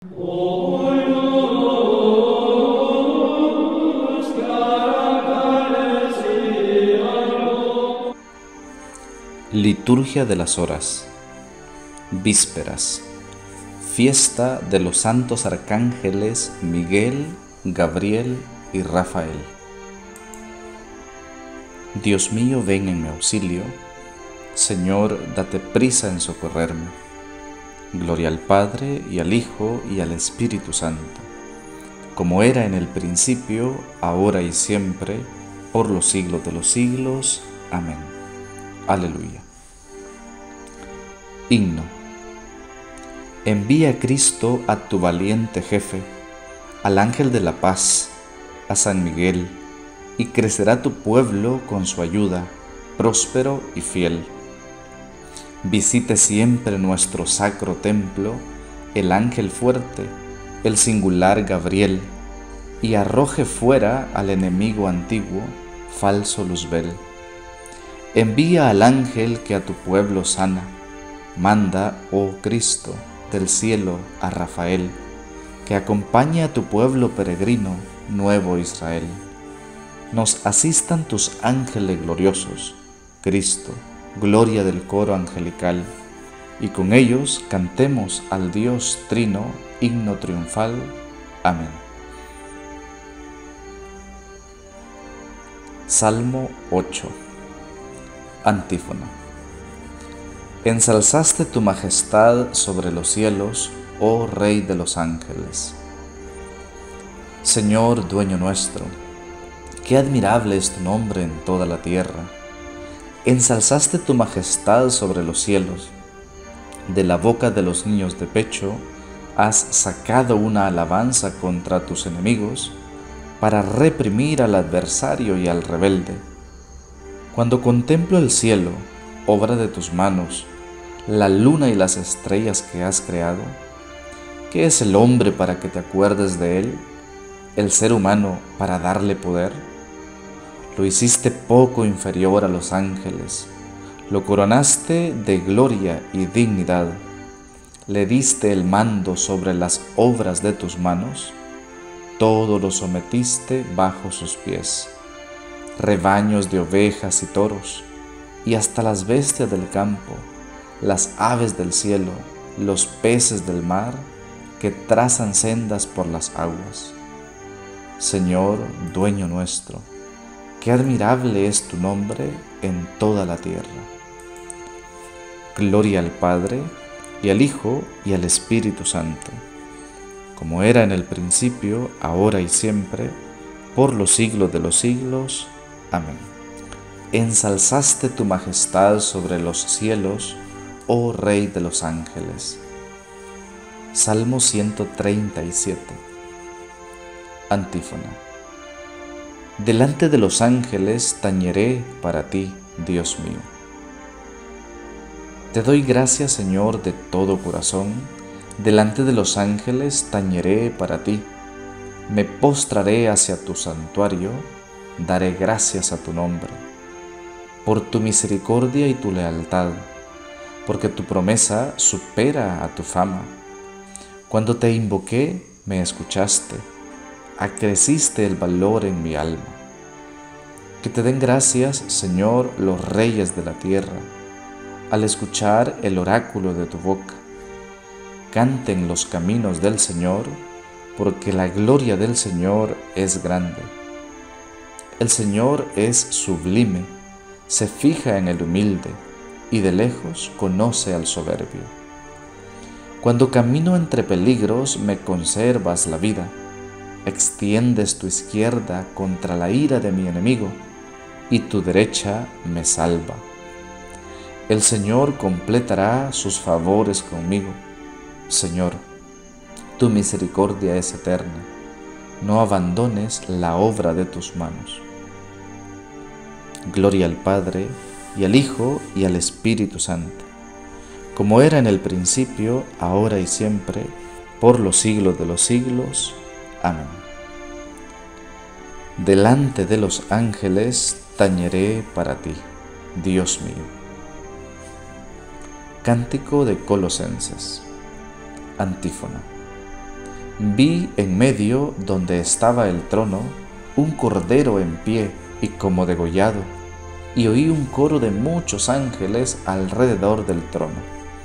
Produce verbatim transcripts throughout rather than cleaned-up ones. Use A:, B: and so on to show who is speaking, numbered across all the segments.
A: Liturgia de las Horas. Vísperas. Fiesta de los santos arcángeles Miguel, Gabriel y Rafael. Dios mío, ven en mi auxilio. Señor, date prisa en socorrerme. Gloria al Padre, y al Hijo, y al Espíritu Santo, como era en el principio, ahora y siempre, por los siglos de los siglos. Amén. Aleluya. Himno. Envía a Cristo a tu valiente jefe, al ángel de la paz, a San Miguel, y crecerá tu pueblo con su ayuda, próspero y fiel. Visite siempre nuestro sacro templo el ángel fuerte, el singular Gabriel, y arroje fuera al enemigo antiguo, falso Luzbel. Envía al ángel que a tu pueblo sana. Manda, oh Cristo, del cielo a Rafael, que acompañe a tu pueblo peregrino, nuevo Israel. Nos asistan tus ángeles gloriosos, Cristo, gloria del coro angelical, y con ellos cantemos al Dios Trino, himno triunfal. Amén. Salmo ocho. Antífona. Ensalzaste tu majestad sobre los cielos, oh Rey de los ángeles. Señor, dueño nuestro, qué admirable es tu nombre en toda la tierra. Ensalzaste tu majestad sobre los cielos. De la boca de los niños de pecho has sacado una alabanza contra tus enemigos para reprimir al adversario y al rebelde. Cuando contemplo el cielo, obra de tus manos, la luna y las estrellas que has creado, ¿qué es el hombre para que te acuerdes de él? ¿El ser humano para darle poder? Lo hiciste poco inferior a los ángeles, lo coronaste de gloria y dignidad, le diste el mando sobre las obras de tus manos, todo lo sometiste bajo sus pies, rebaños de ovejas y toros, y hasta las bestias del campo, las aves del cielo, los peces del mar, que trazan sendas por las aguas. Señor, dueño nuestro, qué admirable es tu nombre en toda la tierra. Gloria al Padre, y al Hijo, y al Espíritu Santo, como era en el principio, ahora y siempre, por los siglos de los siglos. Amén. Ensalzaste tu majestad sobre los cielos, oh Rey de los ángeles. Salmo ciento treinta y siete. Antífona. Delante de los ángeles tañeré para ti, Dios mío. Te doy gracias, Señor, de todo corazón. Delante de los ángeles tañeré para ti. Me postraré hacia tu santuario, daré gracias a tu nombre, por tu misericordia y tu lealtad, porque tu promesa supera a tu fama. Cuando te invoqué, me escuchaste, acreciste el valor en mi alma. Que te den gracias, Señor, los reyes de la tierra, al escuchar el oráculo de tu boca. Canten los caminos del Señor, porque la gloria del Señor es grande. El Señor es sublime, se fija en el humilde, y de lejos conoce al soberbio. Cuando camino entre peligros me conservas la vida, extiendes tu izquierda contra la ira de mi enemigo, y tu derecha me salva. El Señor completará sus favores conmigo. Señor, tu misericordia es eterna, no abandones la obra de tus manos. Gloria al Padre, y al Hijo, y al Espíritu Santo, como era en el principio, ahora y siempre, por los siglos de los siglos. Amén. Delante de los ángeles tañeré para ti, Dios mío. Cántico de Colosenses. Antífona. Vi en medio, donde estaba el trono, un cordero en pie y como degollado, y oí un coro de muchos ángeles alrededor del trono.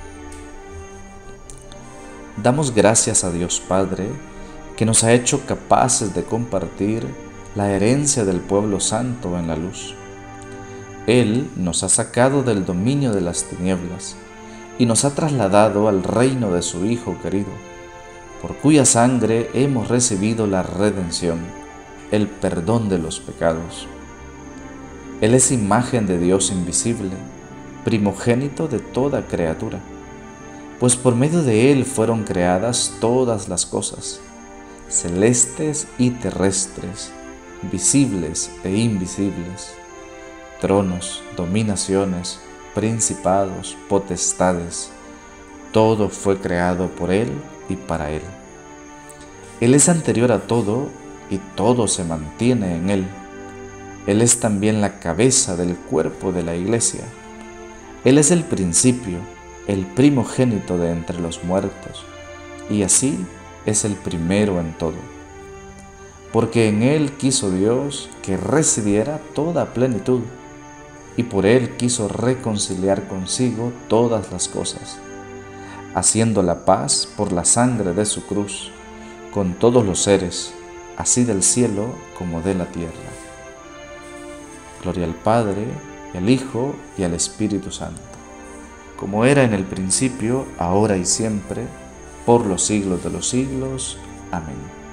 A: Damos gracias a Dios Padre, que nos ha hecho capaces de compartir la herencia del pueblo santo en la luz. Él nos ha sacado del dominio de las tinieblas y nos ha trasladado al reino de su Hijo querido, por cuya sangre hemos recibido la redención, el perdón de los pecados. Él es imagen de Dios invisible, primogénito de toda criatura, pues por medio de Él fueron creadas todas las cosas, celestes y terrestres, visibles e invisibles, tronos, dominaciones, principados, potestades. Todo fue creado por Él y para Él. Él es anterior a todo y todo se mantiene en Él. Él es también la cabeza del cuerpo de la Iglesia. Él es el principio, el primogénito de entre los muertos, y así es el primero en todo. Porque en Él quiso Dios que residiera toda plenitud, y por Él quiso reconciliar consigo todas las cosas, haciendo la paz por la sangre de su cruz, con todos los seres, así del cielo como de la tierra. Gloria al Padre, y al Hijo, y al Espíritu Santo, como era en el principio, ahora y siempre, por los siglos de los siglos. Amén.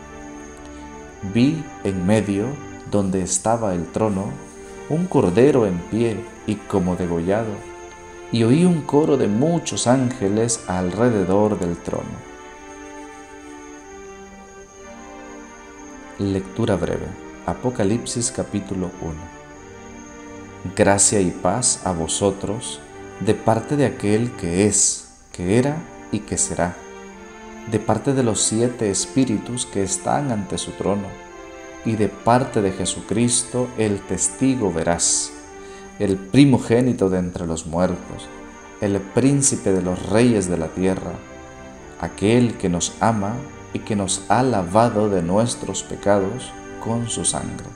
A: Vi en medio, donde estaba el trono, un cordero en pie y como degollado, y oí un coro de muchos ángeles alrededor del trono. Lectura breve. Apocalipsis capítulo uno. Gracia y paz a vosotros, de parte de aquel que es, que era y que será, de parte de los siete espíritus que están ante su trono, y de parte de Jesucristo, el testigo veraz, el primogénito de entre los muertos, el príncipe de los reyes de la tierra, aquel que nos ama y que nos ha lavado de nuestros pecados con su sangre.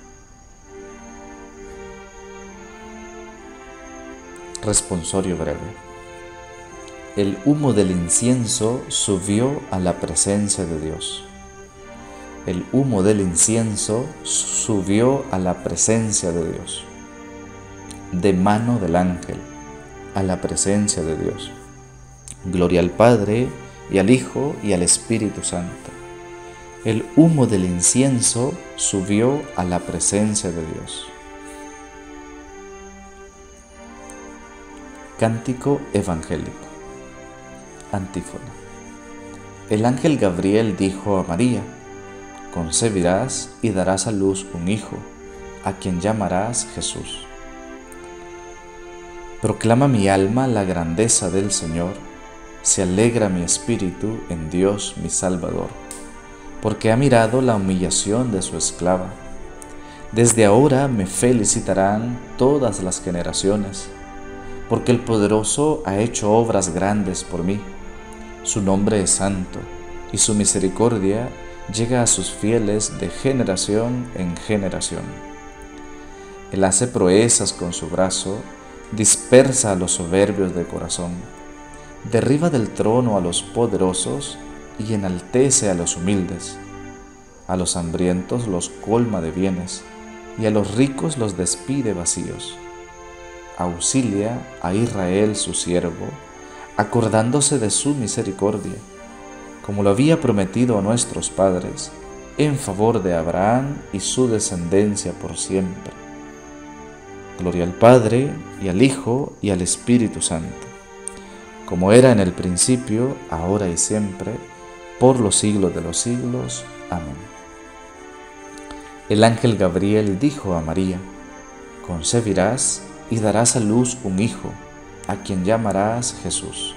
A: Responsorio breve. El humo del incienso subió a la presencia de Dios. El humo del incienso subió a la presencia de Dios, de mano del ángel, a la presencia de Dios. Gloria al Padre, y al Hijo, y al Espíritu Santo. El humo del incienso subió a la presencia de Dios. Cántico evangélico. Antífona. El ángel Gabriel dijo a María: concebirás y darás a luz un hijo, a quien llamarás Jesús. Proclama mi alma la grandeza del Señor, se alegra mi espíritu en Dios mi Salvador, porque ha mirado la humillación de su esclava. Desde ahora me felicitarán todas las generaciones, porque el Poderoso ha hecho obras grandes por mí. Su nombre es santo, y su misericordia llega a sus fieles de generación en generación. Él hace proezas con su brazo, dispersa a los soberbios de corazón, derriba del trono a los poderosos y enaltece a los humildes. A los hambrientos los colma de bienes, y a los ricos los despide vacíos. Auxilia a Israel su siervo, acordándose de su misericordia, como lo había prometido a nuestros padres, en favor de Abraham y su descendencia por siempre. Gloria al Padre, y al Hijo, y al Espíritu Santo, como era en el principio, ahora y siempre, por los siglos de los siglos. Amén. El ángel Gabriel dijo a María: concebirás y darás a luz un hijo, a quien llamarás Jesús.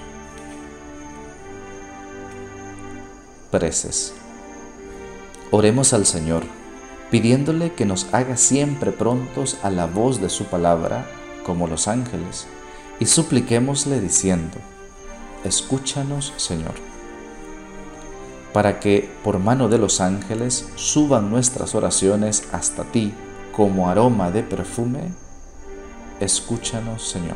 A: Preces. Oremos al Señor, pidiéndole que nos haga siempre prontos a la voz de su palabra, como los ángeles, y supliquémosle diciendo: escúchanos, Señor. para que por mano de los ángeles suban nuestras oraciones hasta ti como aroma de perfume, escúchanos, Señor.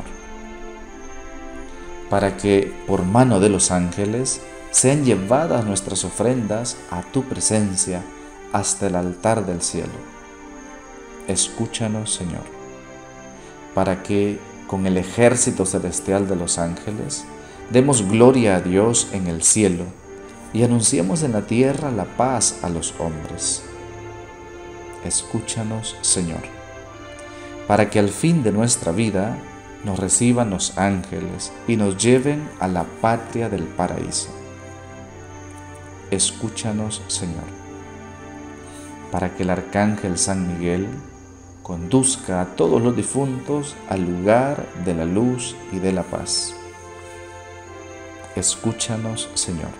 A: Para que por mano de los ángeles sean llevadas nuestras ofrendas a tu presencia hasta el altar del cielo, escúchanos, Señor. Para que con el ejército celestial de los ángeles demos gloria a Dios en el cielo y anunciemos en la tierra la paz a los hombres. Escúchanos, Señor, para que al fin de nuestra vida nos reciban los ángeles y nos lleven a la patria del paraíso. Escúchanos, Señor, para que el arcángel San Miguel conduzca a todos los difuntos al lugar de la luz y de la paz. Escúchanos, Señor.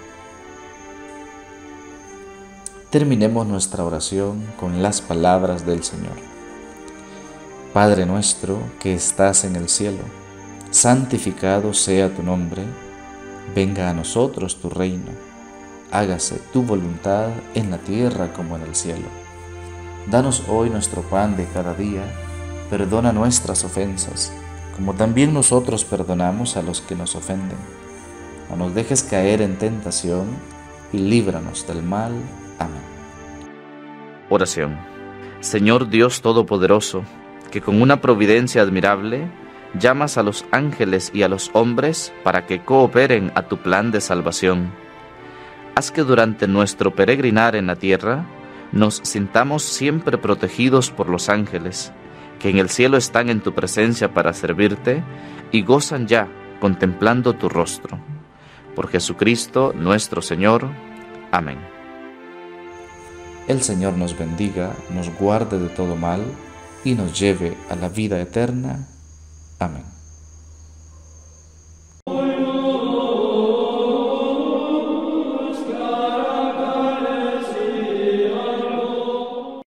A: Terminemos nuestra oración con las palabras del Señor. Padre nuestro que estás en el cielo, santificado sea tu nombre, venga a nosotros tu reino, hágase tu voluntad en la tierra como en el cielo. Danos hoy nuestro pan de cada día, perdona nuestras ofensas, como también nosotros perdonamos a los que nos ofenden. No nos dejes caer en tentación y líbranos del mal. Amén. Oración. Señor Dios Todopoderoso, que con una providencia admirable llamas a los ángeles y a los hombres para que cooperen a tu plan de salvación. Haz que durante nuestro peregrinar en la tierra nos sintamos siempre protegidos por los ángeles, que en el cielo están en tu presencia para servirte y gozan ya contemplando tu rostro. Por Jesucristo nuestro Señor. Amén. El Señor nos bendiga, nos guarde de todo mal y nos lleve a la vida eterna. Amén.